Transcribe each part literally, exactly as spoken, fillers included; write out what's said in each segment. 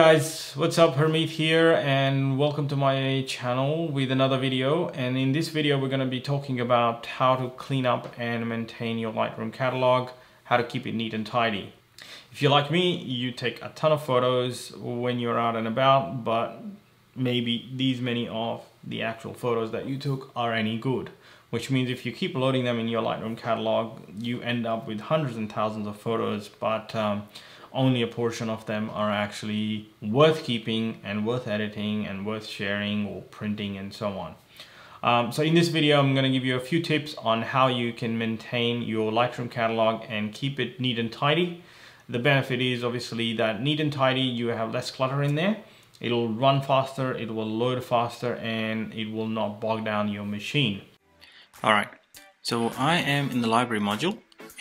Guys, what's up? Hermit here and welcome to my channel with another video. And in this video we're going to be talking about how to clean up and maintain your Lightroom catalog, how to keep it neat and tidy. If you're like me, you take a ton of photos when you're out and about, but maybe these many of the actual photos that you took are any good, which means if you keep loading them in your Lightroom catalog, you end up with hundreds and thousands of photos, but um, only a portion of them are actually worth keeping and worth editing and worth sharing or printing and so on. Um, so in this video, I'm going to give you a few tips on how you can maintain your Lightroom catalog and keep it neat and tidy. The benefit is obviously that neat and tidy, you have less clutter in there. It'll run faster, it will load faster, and it will not bog down your machine. Alright, so I am in the library module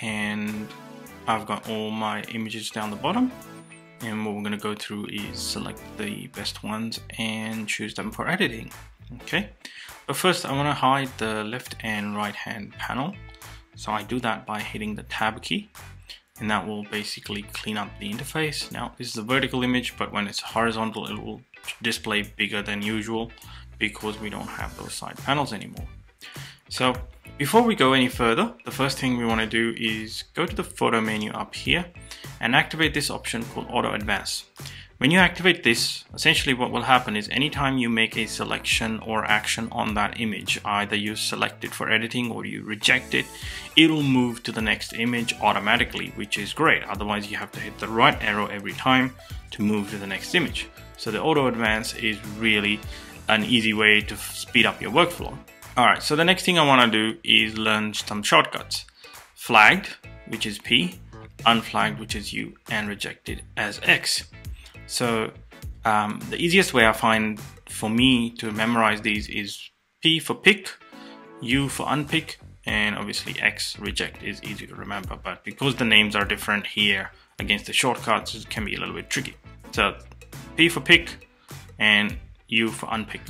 and I've got all my images down the bottom, and what we're going to go through is select the best ones and choose them for editing. Okay, but first I want to hide the left and right hand panel, so I do that by hitting the tab key, and that will basically clean up the interface. Now this is a vertical image, but when it's horizontal it will display bigger than usual because we don't have those side panels anymore. So before we go any further, the first thing we want to do is go to the photo menu up here and activate this option called Auto Advance. When you activate this, essentially what will happen is anytime you make a selection or action on that image, either you select it for editing or you reject it, it'll move to the next image automatically, which is great. Otherwise you have to hit the right arrow every time to move to the next image. So the Auto Advance is really an easy way to speed up your workflow. Alright, so the next thing I want to do is learn some shortcuts. Flagged, which is P, unflagged, which is U, and rejected as X. So um, the easiest way I find for me to memorize these is P for pick, U for unpick, and obviously X, reject, is easy to remember. But because the names are different here against the shortcuts, it can be a little bit tricky. So P for pick and U for unpick.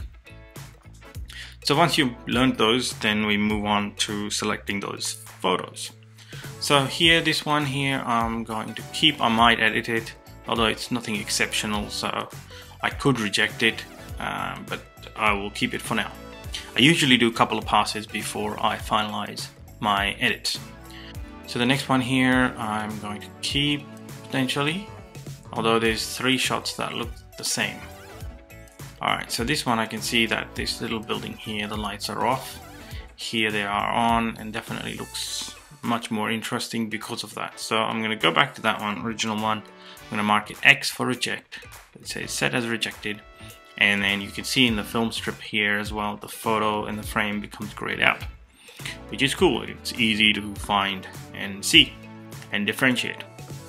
So once you've learned those, then we move on to selecting those photos. So here, this one here, I'm going to keep. I might edit it, although it's nothing exceptional, so I could reject it, um, but I will keep it for now. I usually do a couple of passes before I finalize my edits. So the next one here, I'm going to keep potentially, although there's three shots that look the same. Alright, so this one I can see that this little building here, the lights are off. Here they are on, and definitely looks much more interesting because of that. So I'm going to go back to that one, original one. I'm going to mark it X for reject. It says set as rejected. And then you can see in the film strip here as well, the photo in the frame becomes grayed out, which is cool. It's easy to find and see and differentiate.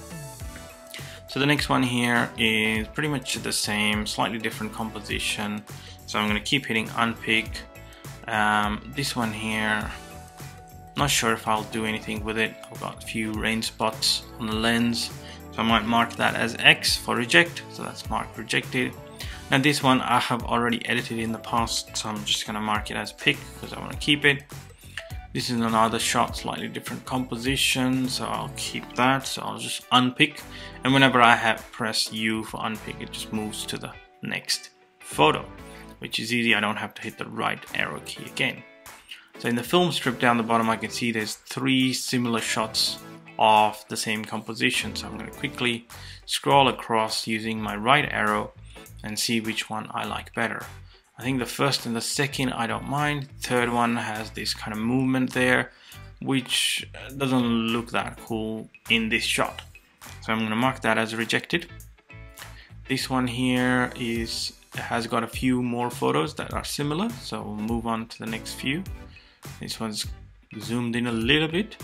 So the next one here is pretty much the same, slightly different composition. So I'm going to keep hitting unpick. Um, this one here, not sure if I'll do anything with it. I've got a few rain spots on the lens, so I might mark that as X for reject. So that's marked rejected. Now this one I have already edited in the past, so I'm just going to mark it as pick because I want to keep it. This is another shot, slightly different composition, so I'll keep that. So I'll just unpick, and whenever I have press U for unpick, it just moves to the next photo, which is easy. I don't have to hit the right arrow key again. So in the film strip down the bottom, I can see there's three similar shots of the same composition. So I'm going to quickly scroll across using my right arrow and see which one I like better. I think the first and the second I don't mind. Third one has this kind of movement there, which doesn't look that cool in this shot. So I'm going to mark that as rejected. This one here is has got a few more photos that are similar, so we'll move on to the next few. This one's zoomed in a little bit.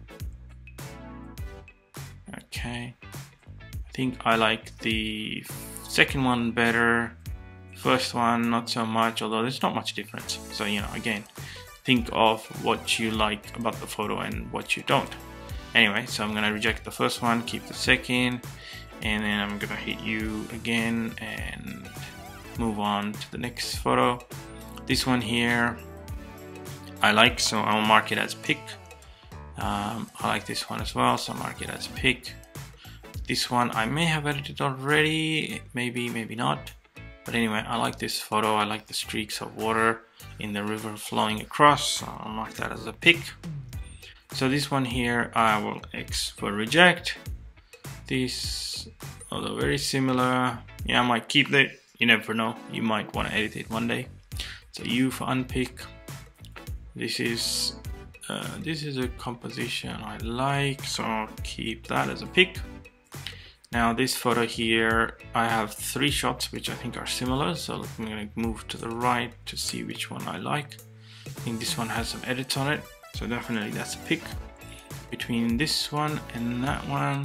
Okay, I think I like the second one better. First one not so much, although there's not much difference. So, you know, again, think of what you like about the photo and what you don't. Anyway, so I'm gonna reject the first one, keep the second, and then I'm gonna hit U again and move on to the next photo. This one here I like, so I'll mark it as pick. Um, I like this one as well, so I'll mark it as pick. This one I may have edited already, maybe, maybe not. But anyway, I like this photo. I like the streaks of water in the river flowing across. So I'll mark that as a pick. So this one here, I will X for reject. This, although very similar, yeah, I might keep it. You never know. You might want to edit it one day. So U for unpick. This is uh, this is a composition I like, so I'll keep that as a pick. Now this photo here, I have three shots which I think are similar, so I'm going to move to the right to see which one I like. I think this one has some edits on it, so definitely that's a pick. Between this one and that one,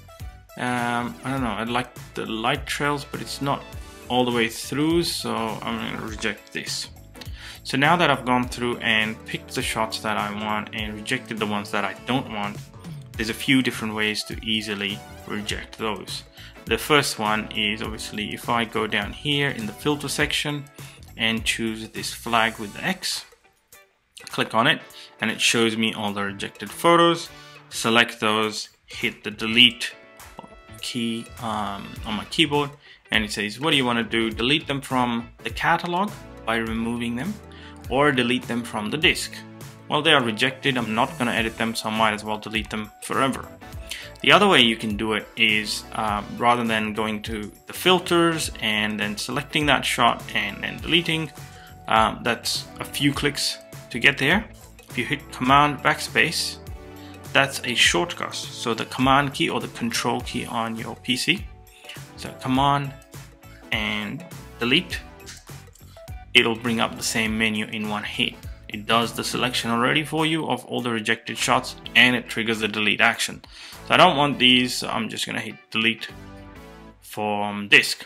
um, I don't know, I like the light trails, but it's not all the way through, so I'm going to reject this. So now that I've gone through and picked the shots that I want and rejected the ones that I don't want, there's a few different ways to easily reject those. The first one is obviously if I go down here in the filter section and choose this flag with the X, click on it, and it shows me all the rejected photos. Select those, hit the delete key um, on my keyboard, and it says, what do you want to do? Delete them from the catalog by removing them, or delete them from the disk. Well, they are rejected. I'm not going to edit them, so I might as well delete them forever. The other way you can do it is um, rather than going to the filters and then selecting that shot and then deleting, um, that's a few clicks to get there. If you hit Command Backspace, that's a shortcut. So the Command key or the Control key on your P C. So Command and delete. It'll bring up the same menu in one hit. It does the selection already for you of all the rejected shots, and it triggers the delete action. So I don't want these, so I'm just gonna hit delete from disk.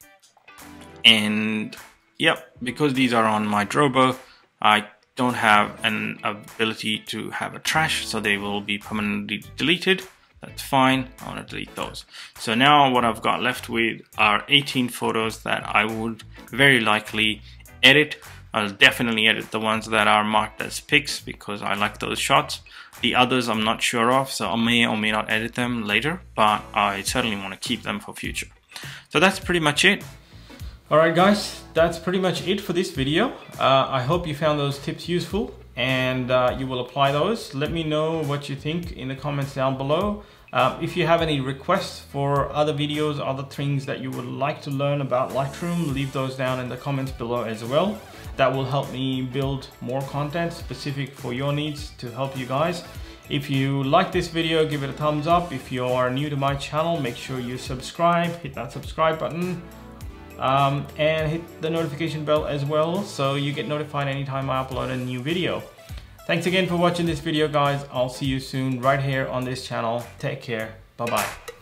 And yep, because these are on my Drobo, I don't have an ability to have a trash, so they will be permanently deleted. That's fine, I want to delete those. So now what I've got left with are eighteen photos that I would very likely edit. I'll definitely edit the ones that are marked as pics because I like those shots. The others I'm not sure of, so I may or may not edit them later, but I certainly want to keep them for future. So that's pretty much it. Alright guys, that's pretty much it for this video. Uh, I hope you found those tips useful and uh, you will apply those. Let me know what you think in the comments down below. Uh, if you have any requests for other videos, other things that you would like to learn about Lightroom, leave those down in the comments below as well. That will help me build more content specific for your needs to help you guys. If you like this video, give it a thumbs up. If you are new to my channel, make sure you subscribe, hit that subscribe button, um, and hit the notification bell as well so you get notified anytime I upload a new video. Thanks again for watching this video guys. I'll see you soon right here on this channel. Take care. Bye bye.